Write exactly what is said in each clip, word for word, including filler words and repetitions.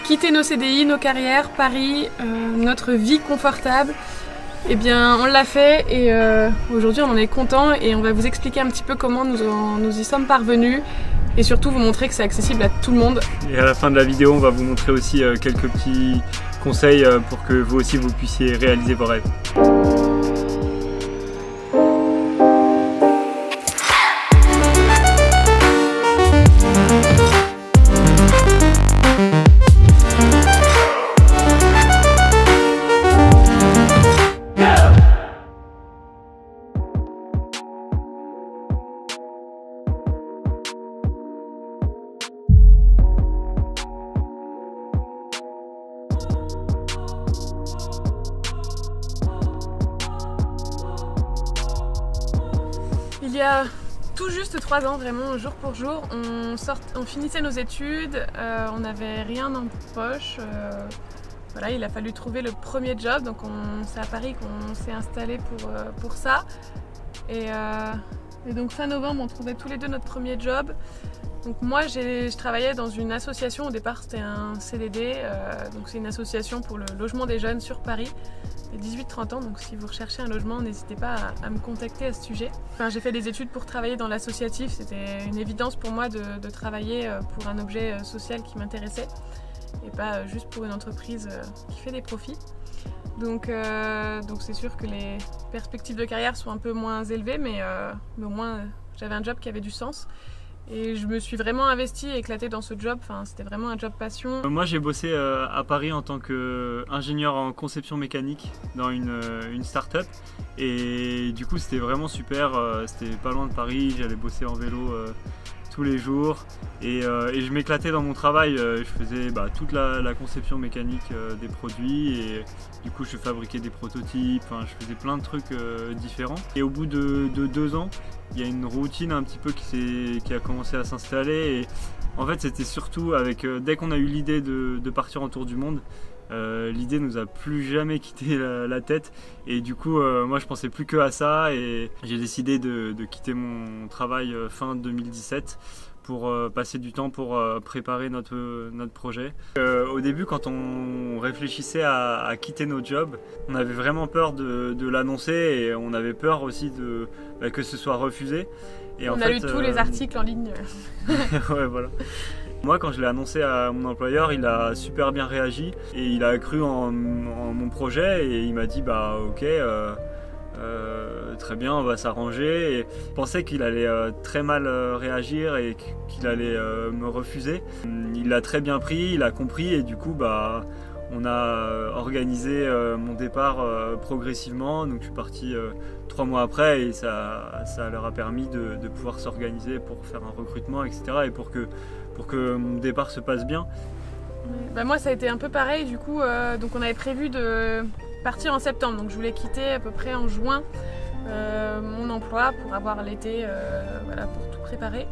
quitter nos C D I, nos carrières, Paris, euh, notre vie confortable, eh bien on l'a fait et euh, aujourd'hui on en est content et on va vous expliquer un petit peu comment nous, en, nous y sommes parvenus et surtout vous montrer que c'est accessible à tout le monde. Et à la fin de la vidéo, on va vous montrer aussi euh, quelques petits conseils euh, pour que vous aussi vous puissiez réaliser vos rêves. Il y a tout juste trois ans, vraiment jour pour jour, on, sort, on finissait nos études, euh, on n'avait rien en poche. Euh, voilà, il a fallu trouver le premier job, donc c'est à Paris qu'on s'est installé pour, euh, pour ça. Et, euh, et donc fin novembre, on trouvait tous les deux notre premier job. Donc moi, je travaillais dans une association, au départ c'était un C D D, euh, donc c'est une association pour le logement des jeunes sur Paris. J'ai dix-huit trente ans, donc si vous recherchez un logement, n'hésitez pas à, à me contacter à ce sujet. Enfin, j'ai fait des études pour travailler dans l'associatif, c'était une évidence pour moi de, de travailler pour un objet social qui m'intéressait et pas juste pour une entreprise qui fait des profits. Donc euh, donc c'est sûr que les perspectives de carrière sont un peu moins élevées, mais, euh, mais au moins j'avais un job qui avait du sens. Et je me suis vraiment investie et éclatée dans ce job, enfin, c'était vraiment un job passion. Moi j'ai bossé euh, à Paris en tant qu'ingénieur en conception mécanique dans une, euh, une start-up et du coup c'était vraiment super, euh, c'était pas loin de Paris, j'allais bosser en vélo euh, tous les jours et, euh, et je m'éclatais dans mon travail, euh, je faisais bah, toute la, la conception mécanique euh, des produits et du coup je fabriquais des prototypes, enfin, je faisais plein de trucs euh, différents et au bout de, de deux ans il y a une routine un petit peu qui, qui a commencé à s'installer et en fait c'était surtout avec, euh, dès qu'on a eu l'idée de, de partir en tour du monde, euh, l'idée nous a plus jamais quitté la, la tête et du coup euh, moi je pensais plus que à ça et j'ai décidé de, de quitter mon travail euh, fin deux mille dix-sept pour euh, passer du temps pour euh, préparer notre, notre projet. Euh, au début quand on réfléchissait à, à quitter nos jobs, on avait vraiment peur de, de l'annoncer et on avait peur aussi de, bah, que ce soit refusé. Et on en a fait, lu tous euh... les articles en ligne. Ouais, voilà. Moi quand je l'ai annoncé à mon employeur, il a super bien réagi et il a cru en, en mon projet et il m'a dit bah ok, euh, euh, très bien, on va s'arranger. Et je pensais qu'il allait euh, très mal euh, réagir et qu'il allait euh, me refuser. Il l'a très bien pris, il a compris et du coup bah on a organisé euh, mon départ euh, progressivement. Donc je suis parti euh, trois mois après et ça, ça leur a permis de, de pouvoir s'organiser pour faire un recrutement, et cetera. Et pour que, pour que mon départ se passe bien. Bah moi ça a été un peu pareil du coup, euh, donc on avait prévu de partir en septembre, donc je voulais quitter à peu près en juin euh, mon emploi pour avoir l'été, euh, voilà, pour tout préparer.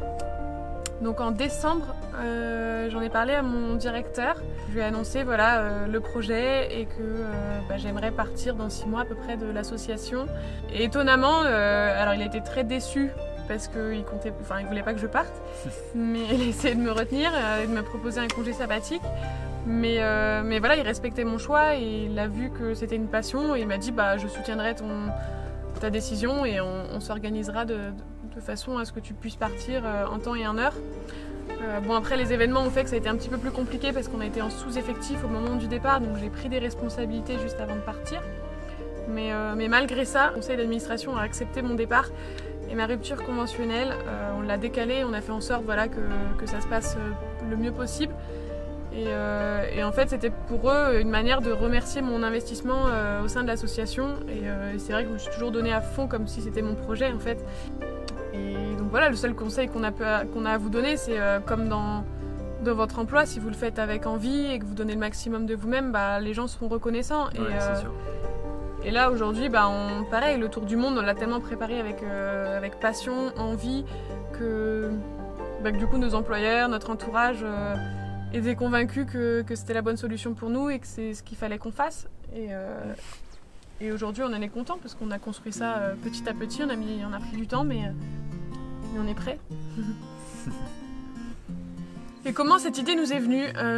Donc en décembre, euh, j'en ai parlé à mon directeur, je lui ai annoncé voilà, euh, le projet et que euh, bah, j'aimerais partir dans six mois à peu près de l'association. Et étonnamment, euh, alors il a été très déçu parce qu'il comptait, enfin il voulait pas que je parte, mais il a essayé de me retenir et de me proposer un congé sabbatique. Mais, euh, mais voilà, il respectait mon choix et il a vu que c'était une passion et il m'a dit bah je soutiendrai ton, ta décision et on, on s'organisera de, de façon à ce que tu puisses partir en temps et en heure. Euh, bon après les événements ont fait que ça a été un petit peu plus compliqué parce qu'on a été en sous-effectif au moment du départ, donc j'ai pris des responsabilités juste avant de partir. Mais, euh, mais malgré ça, le conseil d'administration a accepté mon départ et ma rupture conventionnelle, euh, on l'a décalée, on a fait en sorte voilà, que, que ça se passe le mieux possible. Et, euh, et en fait c'était pour eux une manière de remercier mon investissement euh, au sein de l'association et, euh, et c'est vrai que je me suis toujours donnée à fond comme si c'était mon projet en fait. Et donc voilà, le seul conseil qu'on a, qu'on a à vous donner c'est euh, comme dans, dans votre emploi, si vous le faites avec envie et que vous donnez le maximum de vous-même, bah, les gens seront reconnaissants. Ouais, et, euh, c'est sûr. Et là aujourd'hui, bah, on, pareil, le tour du monde, on l'a tellement préparé avec, euh, avec passion, envie, que, bah, que du coup nos employeurs, notre entourage euh, étaient convaincus que, que c'était la bonne solution pour nous et que c'est ce qu'il fallait qu'on fasse. Et, euh, et aujourd'hui on en est content parce qu'on a construit ça euh, petit à petit, on a, mis, on a pris du temps mais, mais on est prêt. Et comment cette idée nous est venue ?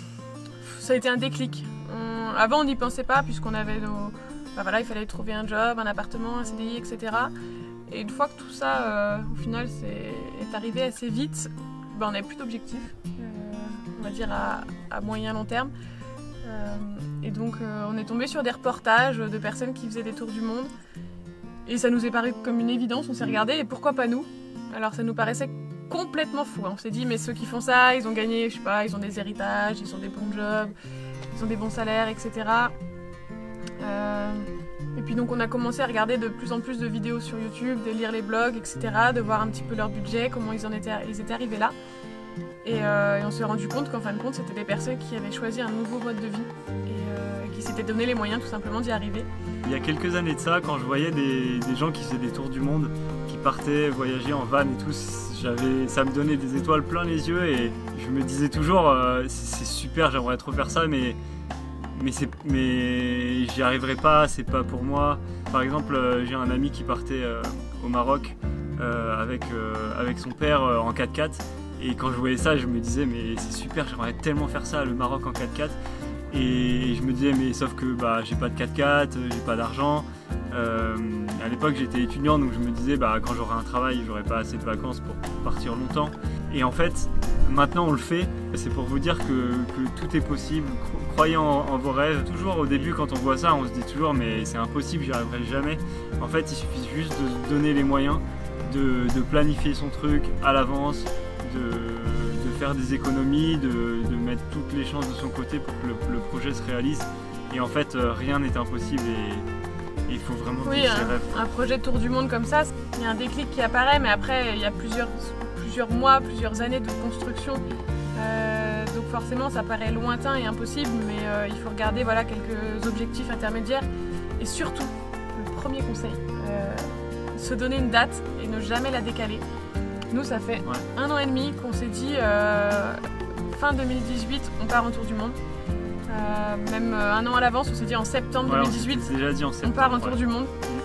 euh, ça a été un déclic. On, avant on n'y pensait pas puisqu'on avait nos... Bah voilà, il fallait trouver un job, un appartement, un C D I, et cetera. Et une fois que tout ça, euh, au final, c'est, est arrivé assez vite, bah, on n'avait plus d'objectifs, euh, on va dire à, à moyen long terme. Euh, et donc euh, on est tombé sur des reportages de personnes qui faisaient des tours du monde. Et ça nous est paru comme une évidence, on s'est regardé et pourquoi pas nous? Alors ça nous paraissait complètement fou. Hein. On s'est dit mais ceux qui font ça, ils ont gagné, je sais pas, ils ont des héritages, ils ont des bons jobs, ils ont des bons salaires, et cetera. Euh, et puis donc on a commencé à regarder de plus en plus de vidéos sur YouTube, de lire les blogs, et cetera, de voir un petit peu leur budget, comment ils en étaient, ils étaient arrivés là. Et, euh, et on s'est rendu compte qu'en fin de compte, c'était des personnes qui avaient choisi un nouveau mode de vie et euh, qui s'étaient donné les moyens tout simplement d'y arriver. Il y a quelques années de ça, quand je voyais des, des gens qui faisaient des tours du monde, qui partaient voyager en van et tout, j'avais, ça me donnait des étoiles plein les yeux et je me disais toujours euh, c'est super, j'aimerais trop faire ça, mais mais, mais j'y arriverai pas, c'est pas pour moi. Par exemple, euh, j'ai un ami qui partait euh, au Maroc euh, avec, euh, avec son père euh, en quatre-quatre et quand je voyais ça, je me disais mais c'est super, j'aimerais tellement faire ça, le Maroc en quatre-quatre. Et je me disais mais sauf que bah, j'ai pas de quatre-quatre, j'ai pas d'argent. Euh, à l'époque j'étais étudiant donc je me disais bah, quand j'aurai un travail j'aurai pas assez de vacances pour partir longtemps. Et en fait maintenant on le fait, c'est pour vous dire que, que tout est possible, croyez en, en vos rêves. Toujours au début quand on voit ça on se dit toujours mais c'est impossible, j'y arriverai jamais. En fait il suffit juste de se donner les moyens, de, de planifier son truc à l'avance, de, de faire des économies, de, de mettre toutes les chances de son côté pour que le, le projet se réalise. Et en fait, euh, rien n'est impossible et il faut vraiment oui, vivre ses un, rêves. Un projet tour du monde comme ça, il y a un déclic qui apparaît, mais après, il y a plusieurs, plusieurs mois, plusieurs années de construction. Euh, donc forcément, ça paraît lointain et impossible, mais euh, il faut regarder voilà, quelques objectifs intermédiaires. Et surtout, le premier conseil, euh, se donner une date et ne jamais la décaler. Nous, ça fait ouais. un an et demi qu'on s'est dit euh, fin deux mille dix-huit, on part en tour du monde. Euh, même euh, un an à l'avance, on s'est dit en septembre ouais, deux mille dix-huit, on, déjà dit en septembre, on part en tour ouais. du monde.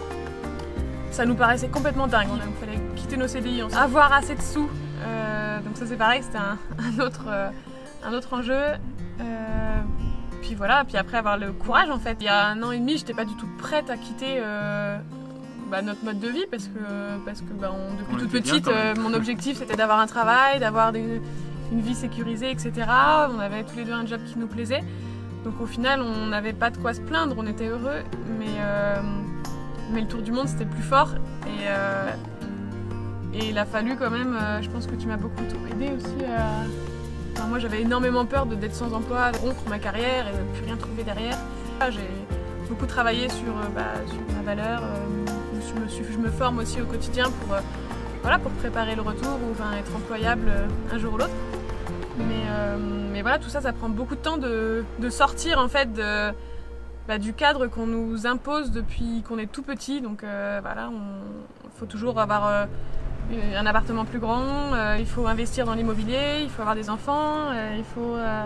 Ça nous paraissait complètement dingue. Il fallait quitter nos C D I, avoir assez de sous. Euh, donc ça c'est pareil, c'était un, un, autre, euh, un autre enjeu. Euh, puis voilà, puis après avoir le courage en fait. Il y a un an et demi, j'étais pas du tout prête à quitter. Euh, Bah, notre mode de vie parce que, parce que bah, on, depuis on toute petite, euh, mon objectif c'était d'avoir un travail, d'avoir des, une vie sécurisée, et cetera. On avait tous les deux un job qui nous plaisait. Donc au final, on n'avait pas de quoi se plaindre, on était heureux. Mais, euh, mais le tour du monde c'était plus fort. Et, euh, et il a fallu quand même, euh, je pense que tu m'as beaucoup aidé aussi. Euh, enfin, moi j'avais énormément peur de, d'être sans emploi, de rompre ma carrière et de ne plus rien trouver derrière. J'ai beaucoup travaillé sur, bah, sur ma valeur. Euh, Je me, suis, je me forme aussi au quotidien pour, euh, voilà, pour préparer le retour ou enfin, être employable euh, un jour ou l'autre. Mais, euh, mais voilà, tout ça, ça prend beaucoup de temps de, de sortir en fait de, bah, du cadre qu'on nous impose depuis qu'on est tout petit. Donc euh, voilà, il faut toujours avoir euh, un appartement plus grand, euh, il faut investir dans l'immobilier, il faut avoir des enfants, euh, il faut... Euh,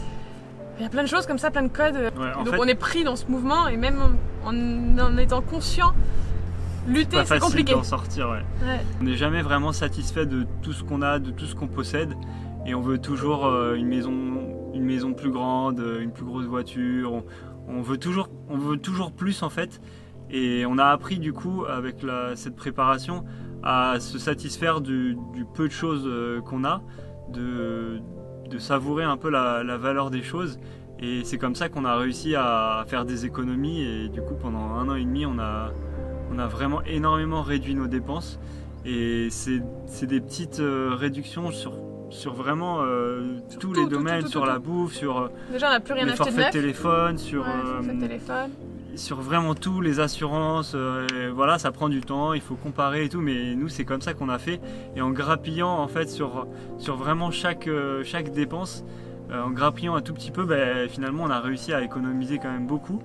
il y a plein de choses comme ça, plein de codes. Ouais, donc fait... on est pris dans ce mouvement et même en, en étant conscient, lutter, c'est compliqué. D'en sortir, ouais. Ouais. On n'est jamais vraiment satisfait de tout ce qu'on a, de tout ce qu'on possède, et on veut toujours euh, une maison, une maison plus grande, une plus grosse voiture. On, on veut toujours, on veut toujours plus en fait. Et on a appris du coup avec la, cette préparation à se satisfaire du, du peu de choses euh, qu'on a, de, de savourer un peu la, la valeur des choses. Et c'est comme ça qu'on a réussi à faire des économies. Et du coup, pendant un an et demi, on a On a vraiment énormément réduit nos dépenses et c'est, c'est des petites euh, réductions sur, sur vraiment euh, sur tous tout, les domaines, tout, tout, tout, sur tout, la bouffe, sur Déjà, on n'a plus rien les forfaits de téléphone, sur, ouais, euh, forfait de téléphone. sur vraiment tout, les assurances. Euh, voilà, ça prend du temps, il faut comparer et tout, mais nous c'est comme ça qu'on a fait. Et en grappillant en fait sur, sur vraiment chaque, euh, chaque dépense, euh, en grappillant un tout petit peu, bah, finalement on a réussi à économiser quand même beaucoup.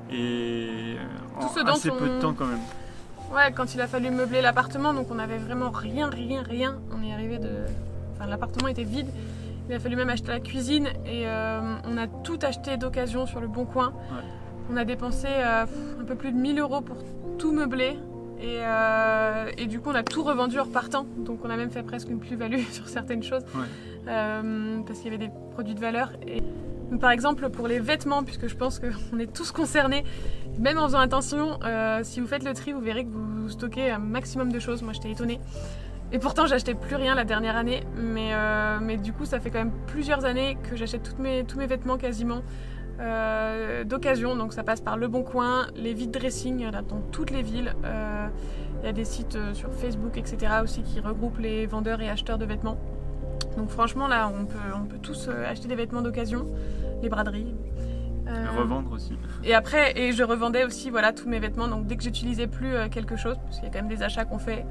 Et en assez on... peu de temps quand même. Ouais, quand il a fallu meubler l'appartement, donc on avait vraiment rien, rien, rien. On est arrivé de... Enfin, l'appartement était vide. Il a fallu même acheter la cuisine et euh, on a tout acheté d'occasion sur le Bon Coin. Ouais. On a dépensé euh, un peu plus de mille euros pour tout meubler. Et, euh, et du coup, on a tout revendu en repartant. Donc on a même fait presque une plus-value sur certaines choses. Ouais. Euh, parce qu'il y avait des produits de valeur. Et... Par exemple pour les vêtements, puisque je pense qu'on est tous concernés, même en faisant attention, euh, si vous faites le tri, vous verrez que vous stockez un maximum de choses. Moi j'étais étonnée. Et pourtant j'achetais plus rien la dernière année, mais, euh, mais du coup ça fait quand même plusieurs années que j'achète toutes mes, tous mes vêtements quasiment euh, d'occasion. Donc ça passe par Le Bon Coin, les vide dressing, il y en a dans toutes les villes. Euh, il y a des sites sur Facebook, et cetera aussi qui regroupent les vendeurs et acheteurs de vêtements. Donc franchement là on peut, on peut tous acheter des vêtements d'occasion, les braderies. Euh, revendre aussi. Et après, et je revendais aussi voilà, tous mes vêtements, donc dès que j'utilisais plus euh, quelque chose, parce qu'il y a quand même des achats qu'on fait,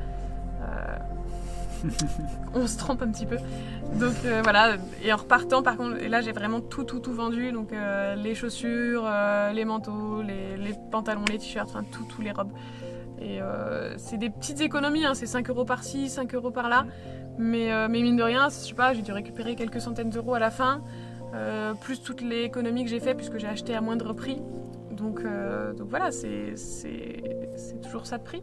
euh, on se trompe un petit peu. Donc euh, voilà, et en repartant par contre, et là j'ai vraiment tout tout tout vendu, donc euh, les chaussures, euh, les manteaux, les, les pantalons, les t-shirts, enfin tout, tous les robes. Et euh, c'est des petites économies, hein, c'est cinq euros par-ci, cinq euros par-là, mais, euh, mais mine de rien, je sais pas, j'ai dû récupérer quelques centaines d'euros à la fin. Euh, plus toutes les économies que j'ai fait puisque j'ai acheté à moindre prix, donc, euh, donc voilà, c'est toujours ça de prix.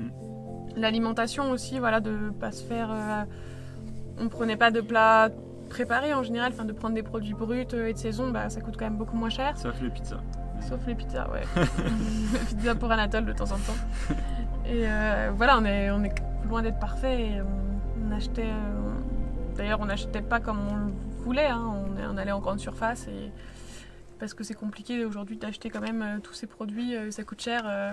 Mm. L'alimentation aussi, voilà, de pas se faire, euh, on prenait pas de plats préparés en général, enfin de prendre des produits bruts et de saison, bah, ça coûte quand même beaucoup moins cher. Sauf les pizzas. Sauf les pizzas, ouais. Pizza pour Anatole de temps en temps. Et euh, voilà, on est, on est loin d'être parfait et on, on achetait, euh, d'ailleurs on n'achetait pas comme on le voulait, hein. on, on allait en grande surface et parce que c'est compliqué aujourd'hui d'acheter quand même euh, tous ces produits, euh, ça coûte cher. Euh...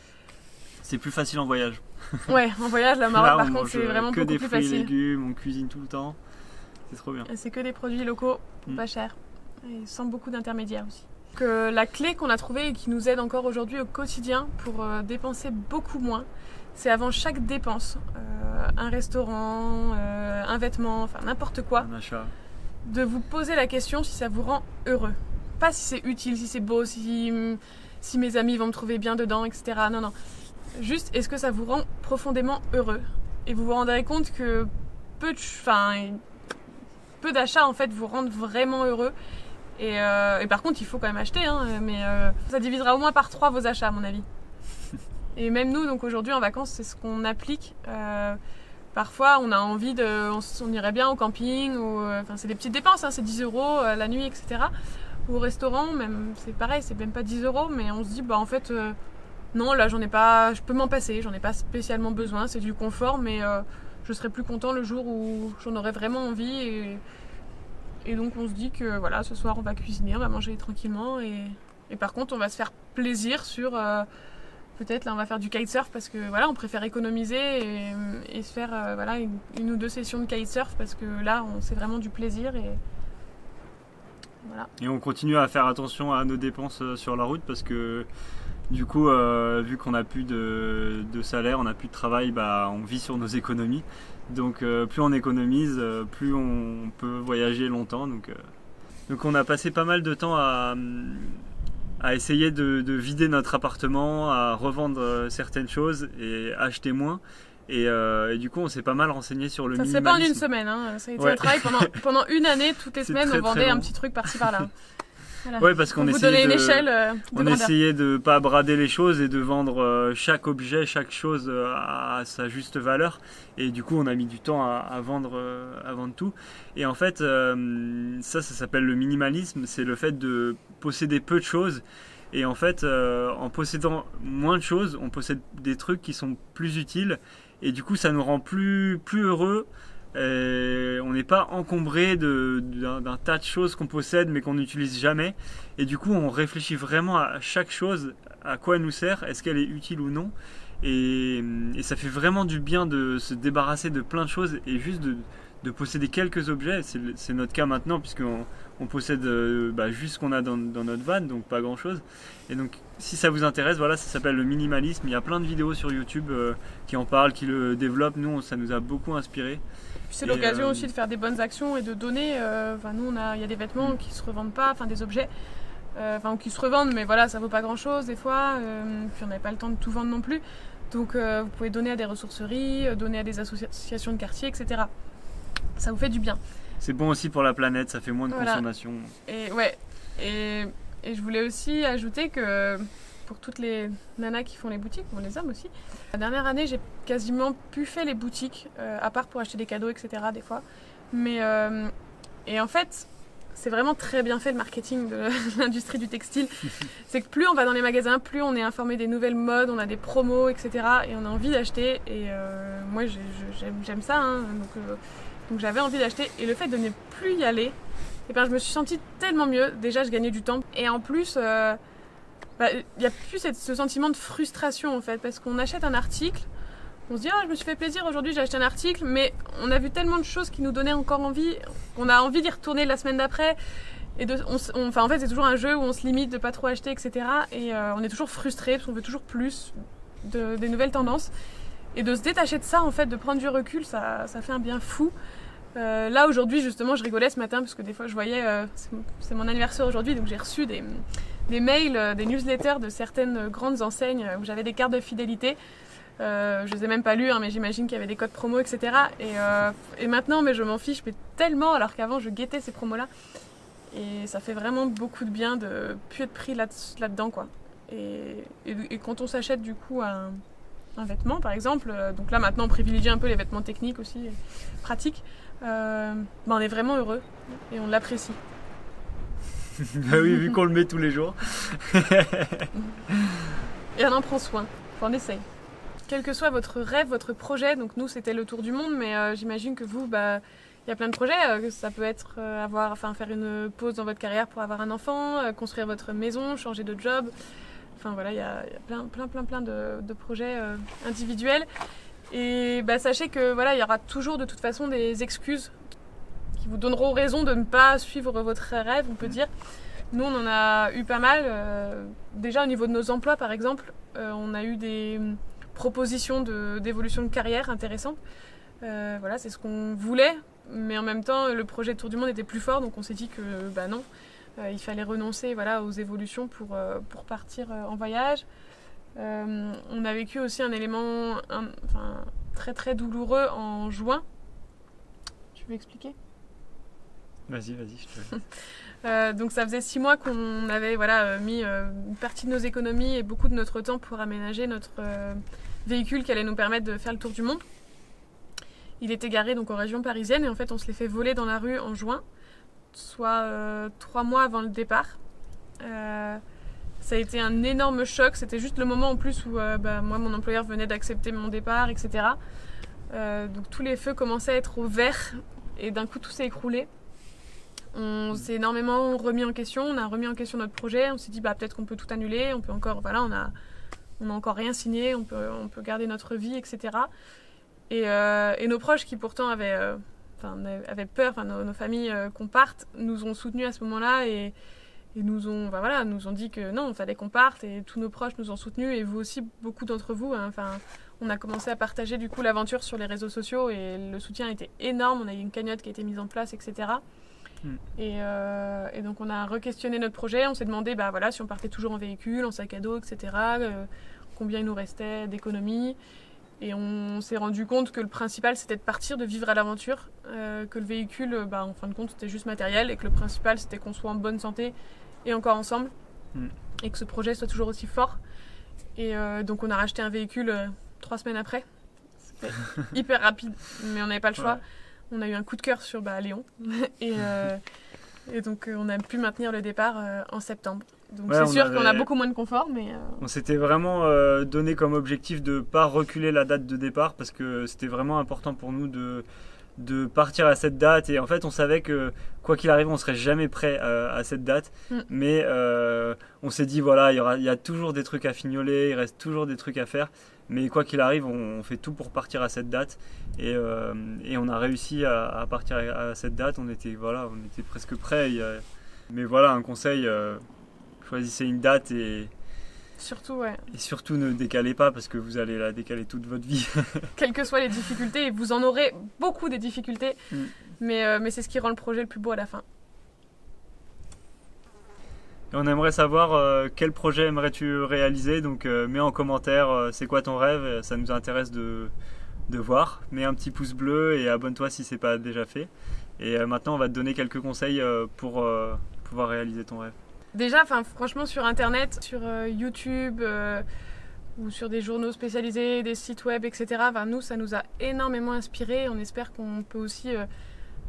C'est plus facile en voyage. Ouais, en voyage, la Maroc par contre c'est vraiment beaucoup plus facile. Que des fruits et légumes, on cuisine tout le temps, c'est trop bien. C'est que des produits locaux, mmh. pas chers et sans beaucoup d'intermédiaires aussi. Que la clé qu'on a trouvée et qui nous aide encore aujourd'hui au quotidien pour euh, dépenser beaucoup moins, c'est avant chaque dépense, euh, un restaurant, euh, un vêtement, enfin n'importe quoi, un achat, de vous poser la question si ça vous rend heureux. Pas si c'est utile, si c'est beau, si, si mes amis vont me trouver bien dedans, et cetera. Non, non. Juste, est-ce que ça vous rend profondément heureux? Et vous vous rendrez compte que peu de, enfin, peu d'achats en fait vous rendent vraiment heureux. Et, euh, et par contre, il faut quand même acheter, hein, mais euh, ça divisera au moins par trois vos achats, à mon avis. Et même nous, donc aujourd'hui en vacances, c'est ce qu'on applique. Euh, parfois, on a envie de, on, on irait bien au camping, ou, enfin, c'est des petites dépenses, hein, c'est dix euros euh, la nuit, et cetera. Ou au restaurant, même, c'est pareil, c'est même pas dix euros, mais on se dit, bah en fait, euh, non, là, j'en ai pas, je peux m'en passer, j'en ai pas spécialement besoin, c'est du confort, mais euh, je serai plus content le jour où j'en aurai vraiment envie. Et, Et donc on se dit que voilà, ce soir on va cuisiner, on va manger tranquillement et, et par contre on va se faire plaisir sur euh, peut-être là on va faire du kitesurf parce que voilà on préfère économiser et, et se faire euh, voilà une, une ou deux sessions de kitesurf parce que là on c'est vraiment du plaisir et voilà. Et on continue à faire attention à nos dépenses sur la route parce que du coup euh, vu qu'on n'a plus de, de salaire, on n'a plus de travail, bah on vit sur nos économies. Donc euh, plus on économise, euh, plus on peut voyager longtemps. Donc, euh, donc on a passé pas mal de temps à, à essayer de, de vider notre appartement, à revendre certaines choses et acheter moins. Et, euh, et du coup on s'est pas mal renseigné sur le minimalisme. Ça s'est pas en une semaine, hein. Ça a été ouais. un travail pendant, pendant une année, toutes les semaines très, on vendait un petit truc par-ci par-là. Voilà. Ouais, parce qu'on essayait, de, échelle, euh, de on essayait de pas brader les choses et de vendre euh, chaque objet, chaque chose euh, à sa juste valeur. Et du coup, on a mis du temps à, à, vendre, euh, à vendre tout. Et en fait, euh, ça, ça s'appelle le minimalisme. C'est le fait de posséder peu de choses. Et en fait, euh, en possédant moins de choses, on possède des trucs qui sont plus utiles. Et du coup, ça nous rend plus, plus heureux. Et on n'est pas encombré d'un tas de choses qu'on possède mais qu'on n'utilise jamais et du coup on réfléchit vraiment à chaque chose, à quoi elle nous sert, est-ce qu'elle est utile ou non et, et ça fait vraiment du bien de se débarrasser de plein de choses et juste de, de posséder quelques objets. C'est notre cas maintenant puisqu'on on possède euh, bah, juste ce qu'on a dans, dans notre van, donc pas grand chose. Et donc si ça vous intéresse, voilà, ça s'appelle le minimalisme. Il y a plein de vidéos sur YouTube euh, qui en parlent, qui le développent. Nous ça nous a beaucoup inspiré. C'est l'occasion euh... aussi de faire des bonnes actions et de donner. Euh, nous, on a, il y a des vêtements qui se revendent pas, enfin des objets, euh, enfin qui se revendent, mais voilà, ça vaut pas grand chose des fois. Euh, puis on n'avait pas le temps de tout vendre non plus. Donc euh, vous pouvez donner à des ressourceries, donner à des associations de quartier, et cetera. Ça vous fait du bien. C'est bon aussi pour la planète, ça fait moins de voilà. consommation. Et ouais. Et, et je voulais aussi ajouter que pour toutes les nanas qui font les boutiques, pour les hommes aussi. La dernière année, j'ai quasiment pu faire les boutiques, euh, à part pour acheter des cadeaux, et cetera des fois. Mais, euh, et en fait, c'est vraiment très bien fait le marketing de l'industrie du textile. C'est que plus on va dans les magasins, plus on est informé des nouvelles modes, on a des promos, et cetera. Et on a envie d'acheter. Et euh, moi, j'aime ça. Hein, donc euh, donc j'avais envie d'acheter. Et le fait de ne plus y aller, et ben, je me suis sentie tellement mieux. Déjà, je gagnais du temps. Et en plus, il euh, bah, n'y a plus cette, ce sentiment de frustration en fait. Parce qu'on achète un article. On se dit, ah, je me suis fait plaisir, aujourd'hui j'ai acheté un article, mais on a vu tellement de choses qui nous donnaient encore envie, qu'on a envie d'y retourner la semaine d'après. Et de, on, on, enfin, en fait, c'est toujours un jeu où on se limite de pas trop acheter, et cetera. Et euh, on est toujours frustré parce qu'on veut toujours plus de, des nouvelles tendances. Et de se détacher de ça, en fait, de prendre du recul, ça, ça fait un bien fou. Euh, là, aujourd'hui, justement, je rigolais ce matin parce que des fois, je voyais, euh, c'est mon anniversaire aujourd'hui, donc j'ai reçu des, des mails, euh, des newsletters de certaines grandes enseignes où j'avais des cartes de fidélité. Euh, je les ai même pas lus, hein, mais j'imagine qu'il y avait des codes promo, et cetera. Et, euh, et maintenant, mais je m'en fiche mais tellement, alors qu'avant, je guettais ces promos-là. Et ça fait vraiment beaucoup de bien de plus être pris là, là-dedans, quoi. Et, et, et quand on s'achète du coup un, un vêtement, par exemple, euh, donc là maintenant, on privilégie un peu les vêtements techniques aussi, pratiques, euh, ben, on est vraiment heureux et on l'apprécie. Bah oui, vu qu'on le met tous les jours. Et on en prend soin, enfin, on essaye. Quel que soit votre rêve, votre projet, donc nous c'était le tour du monde, mais euh, j'imagine que vous, bah, il y a plein de projets. Euh, ça peut être euh, avoir, enfin, faire une pause dans votre carrière pour avoir un enfant, euh, construire votre maison, changer de job. Enfin voilà, il y a, y a plein, plein, plein, plein de, de projets euh, individuels. Et bah, sachez que voilà, il y aura toujours de toute façon des excuses qui vous donneront raison de ne pas suivre votre rêve, on peut dire. Nous, on en a eu pas mal. Euh, déjà au niveau de nos emplois, par exemple, euh, on a eu des propositions de, d'évolution de carrière intéressantes. Euh, voilà, c'est ce qu'on voulait, mais en même temps, le projet Tour du Monde était plus fort, donc on s'est dit que bah non, euh, il fallait renoncer voilà, aux évolutions pour, euh, pour partir euh, en voyage. Euh, on a vécu aussi un élément un, enfin, très très douloureux en juin. Tu veux expliquer ? Vas-y, vas-y, je te laisse. Euh, donc ça faisait six mois qu'on avait voilà, mis euh, une partie de nos économies et beaucoup de notre temps pour aménager notre euh, véhicule qui allait nous permettre de faire le tour du monde. Il était garé donc en région parisienne et en fait on se l'est fait voler dans la rue en juin, soit euh, trois mois avant le départ. Euh, ça a été un énorme choc, c'était juste le moment en plus où euh, bah, moi mon employeur venait d'accepter mon départ, et cetera. Euh, donc tous les feux commençaient à être au vert et d'un coup tout s'est écroulé. On s'est énormément remis en question, on a remis en question notre projet, on s'est dit bah peut-être qu'on peut tout annuler, on peut encore, voilà, on a, on a encore rien signé, on peut, on peut garder notre vie, et cetera. Et, euh, et nos proches qui pourtant avaient, euh, enfin, avaient peur, enfin, nos, nos familles euh, qu'on parte, nous ont soutenus à ce moment-là et, et nous ont, bah, voilà, nous ont dit que non, il fallait qu'on parte et tous nos proches nous ont soutenus et vous aussi, beaucoup d'entre vous. Hein, enfin, on a commencé à partager du coup l'aventure sur les réseaux sociaux et le soutien était énorme, on a eu une cagnotte qui a été mise en place, et cetera. Et, euh, et donc on a re-questionné notre projet, on s'est demandé bah, voilà, si on partait toujours en véhicule, en sac à dos, et cetera, euh, combien il nous restait d'économies. Et on s'est rendu compte que le principal c'était de partir, de vivre à l'aventure, euh, que le véhicule bah, en fin de compte c'était juste matériel et que le principal c'était qu'on soit en bonne santé et encore ensemble mm. et que ce projet soit toujours aussi fort. Et euh, donc on a racheté un véhicule euh, trois semaines après, c'était hyper rapide mais on n'avait pas le choix. Ouais. On a eu un coup de cœur sur bah, Léon et, euh, et donc euh, on a pu maintenir le départ euh, en septembre. Donc ouais, c'est sûr avait... qu'on a beaucoup moins de confort, mais... Euh... On s'était vraiment euh, donné comme objectif de ne pas reculer la date de départ parce que c'était vraiment important pour nous de, de partir à cette date. Et en fait, on savait que quoi qu'il arrive, on ne serait jamais prêt à, à cette date. Mm. Mais euh, on s'est dit, voilà, il y aura, il y a toujours des trucs à fignoler, il reste toujours des trucs à faire. Mais quoi qu'il arrive, on, on fait tout pour partir à cette date. Et, euh, et on a réussi à, à partir à, à cette date. On était, voilà, on était presque prêts. Il y a... Mais voilà, un conseil, euh, choisissez une date et... Surtout, ouais. Et surtout ne décalez pas parce que vous allez la décaler toute votre vie. Quelles que soient les difficultés, et vous en aurez beaucoup des difficultés. Mm. Mais, euh, mais c'est ce qui rend le projet le plus beau à la fin. Et on aimerait savoir euh, quel projet aimerais-tu réaliser, donc euh, mets en commentaire euh, c'est quoi ton rêve, ça nous intéresse de, de voir. Mets un petit pouce bleu et abonne-toi si ce n'est pas déjà fait. Et euh, maintenant on va te donner quelques conseils euh, pour euh, pouvoir réaliser ton rêve. Déjà, franchement sur internet, sur euh, YouTube euh, ou sur des journaux spécialisés, des sites web, et cetera. Nous ça nous a énormément inspiré, on espère qu'on peut aussi... Euh,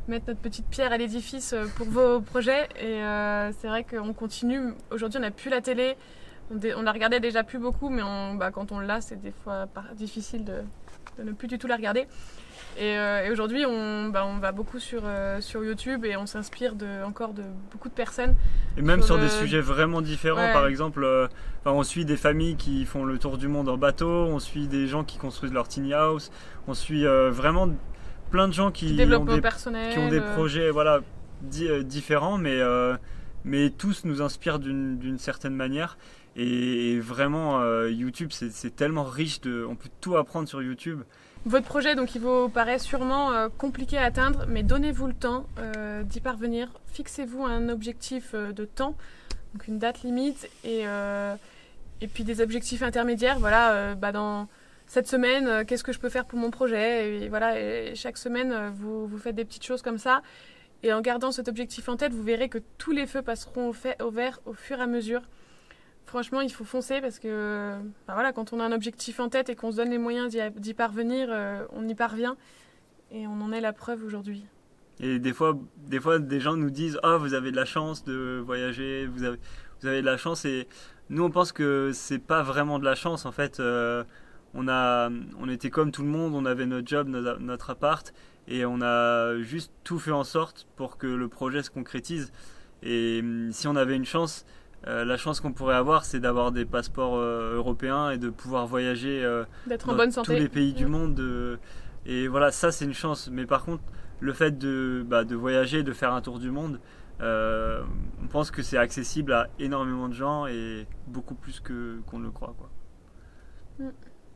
mettre notre petite pierre à l'édifice pour vos projets. Et euh, c'est vrai qu'on continue. Aujourd'hui, on n'a plus la télé. On, dé, on la regardait déjà plus beaucoup, mais on, bah, quand on l'a, c'est des fois difficile de, de ne plus du tout la regarder. Et, euh, et aujourd'hui, on, bah, on va beaucoup sur, euh, sur YouTube et on s'inspire de, encore de beaucoup de personnes. Et même sur, sur le... des sujets vraiment différents, ouais. Par exemple, euh, enfin, on suit des familles qui font le tour du monde en bateau, on suit des gens qui construisent leur tiny house, on suit euh, vraiment plein de gens qui, qui, développent ont, des, personnel, qui ont des projets voilà, di euh, différents, mais, euh, mais tous nous inspirent d'une certaine manière. Et vraiment, euh, YouTube, c'est tellement riche, de, on peut tout apprendre sur YouTube. Votre projet, donc, il vous paraît sûrement euh, compliqué à atteindre, mais donnez-vous le temps euh, d'y parvenir. Fixez-vous un objectif euh, de temps, donc une date limite, et, euh, et puis des objectifs intermédiaires. Voilà, euh, bah dans cette semaine, euh, qu'est-ce que je peux faire pour mon projet, et, voilà, et chaque semaine, euh, vous, vous faites des petites choses comme ça. Et en gardant cet objectif en tête, vous verrez que tous les feux passeront au, fait, au vert au fur et à mesure. Franchement, il faut foncer parce que ben voilà, quand on a un objectif en tête et qu'on se donne les moyens d'y parvenir, euh, on y parvient. Et on en est la preuve aujourd'hui. Et des fois, des fois, des gens nous disent « Ah, oh, vous avez de la chance de voyager, vous avez, vous avez de la chance. » Et nous, on pense que c'est pas vraiment de la chance. En fait, euh, on, a, on était comme tout le monde, on avait notre job, notre, notre appart. Et on a juste tout fait en sorte pour que le projet se concrétise. Et si on avait une chance... Euh, la chance qu'on pourrait avoir, c'est d'avoir des passeports euh, européens et de pouvoir voyager euh, en bonne santé. tous les pays mmh. du monde. De... Et voilà, ça c'est une chance. Mais par contre, le fait de, bah, de voyager, de faire un tour du monde, euh, on pense que c'est accessible à énormément de gens et beaucoup plus que qu'on ne le croit, quoi. Mmh.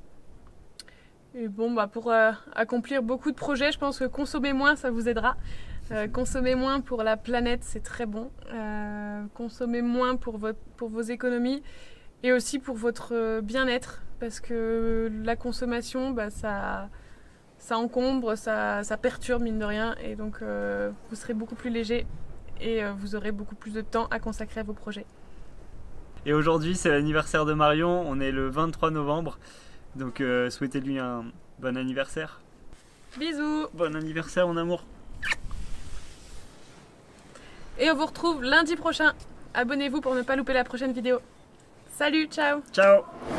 Et bon, bah, pour euh, accomplir beaucoup de projets, je pense que consommer moins, ça vous aidera. Euh, consommer moins pour la planète, c'est très bon. Euh, consommer moins pour, votre, pour vos économies et aussi pour votre bien-être, parce que la consommation, bah, ça, ça encombre, ça, ça perturbe mine de rien, et donc euh, vous serez beaucoup plus léger et euh, vous aurez beaucoup plus de temps à consacrer à vos projets. Et aujourd'hui, c'est l'anniversaire de Marion, on est le vingt-trois novembre, donc euh, souhaitez-lui un bon anniversaire. Bisous. Bon anniversaire mon amour. Et on vous retrouve lundi prochain. Abonnez-vous pour ne pas louper la prochaine vidéo. Salut, ciao. Ciao.